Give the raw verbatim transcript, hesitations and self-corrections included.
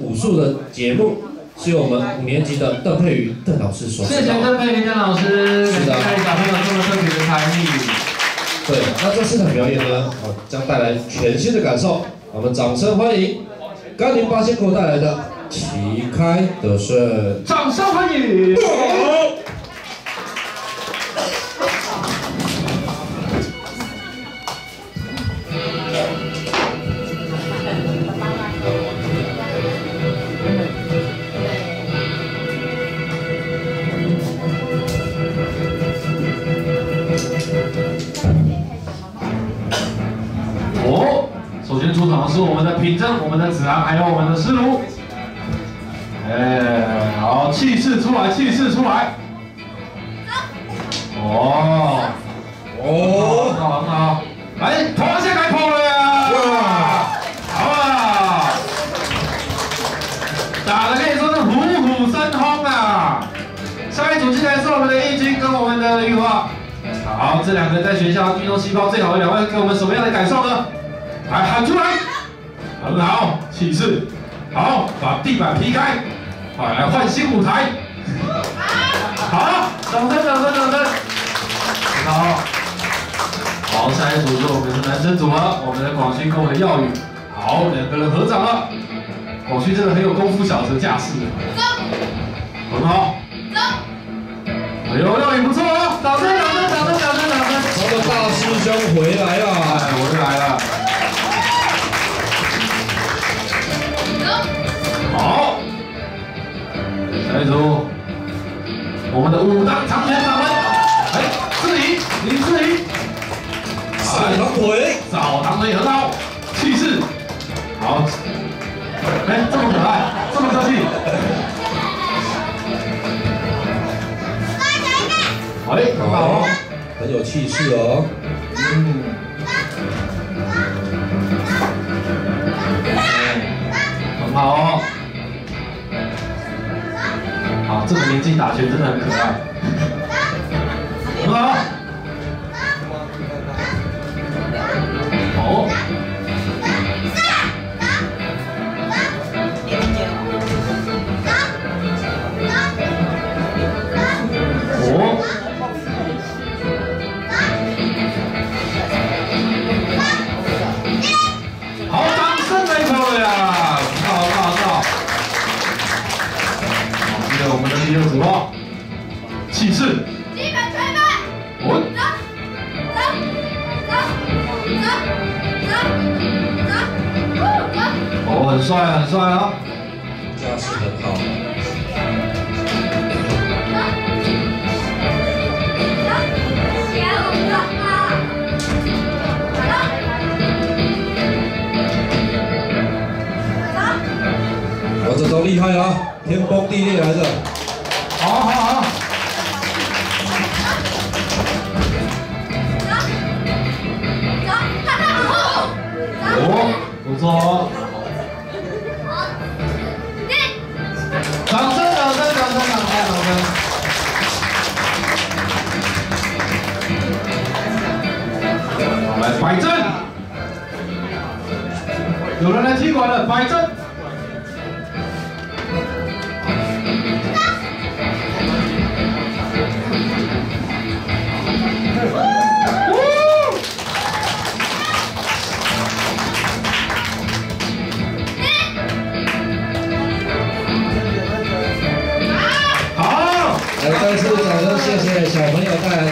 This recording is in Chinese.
武术的节目是由我们五年级的邓佩瑜邓老师所指导。 谢谢邓佩瑜邓老师， 是的， 带小朋友这么特别的才艺。 对，那这四场表演呢，哦，将带来全新的感受。我们掌声欢迎甘宁八仙国带来的《旗开得胜》， 掌声欢迎。哦，首先出场的是我们的品珍、我们的子安，还有我们的师如。哎，好，气势出来，气势出来。哦，哦，很好，很好。来，头先开跑了呀！哇，好啊！打的可以说是虎虎生风啊！下一组进来是我们的易军跟我们的玉华。好，这两个人在学校运动细胞最好的两位，给我们什么样的感受呢？来喊出来，很好，气势，好，把地板劈开，好，来换新舞台，好，掌声，掌声，掌声，很好，好，下一组是我们的男生组了，我们的广勋跟我们的耀宇，好，两个人合掌了，广勋真的很有功夫小子架势，很好，哎呦，耀宇不错哦，掌声，掌声，掌声，掌声，掌声， 我们大师兄回来了， 哎，回来了。好，下一组，我们的武当长拳掌门，哎，志怡，林志怡， 扫堂腿， 扫堂腿很好，气势，好，哎，这么可爱，这么客气，哎，很好哦， 很有气势哦， 嗯，很好哦。好，这个年纪打拳真的很可爱。很好。哦。哦。好，掌声来一呀！很好，很好，很好。我们的第六组哦，气势，基本推翻，稳，走，走，走，走，走，走，走，哦，很帅，很帅啊， 架势很好。我这都厉害啊，天崩地裂来的。 好好好。哦，不错哦。掌声，掌声，掌声，掌声，掌声。好，来摆正。有人来踢馆了，摆正。 来，再次掌声，谢谢小朋友带来。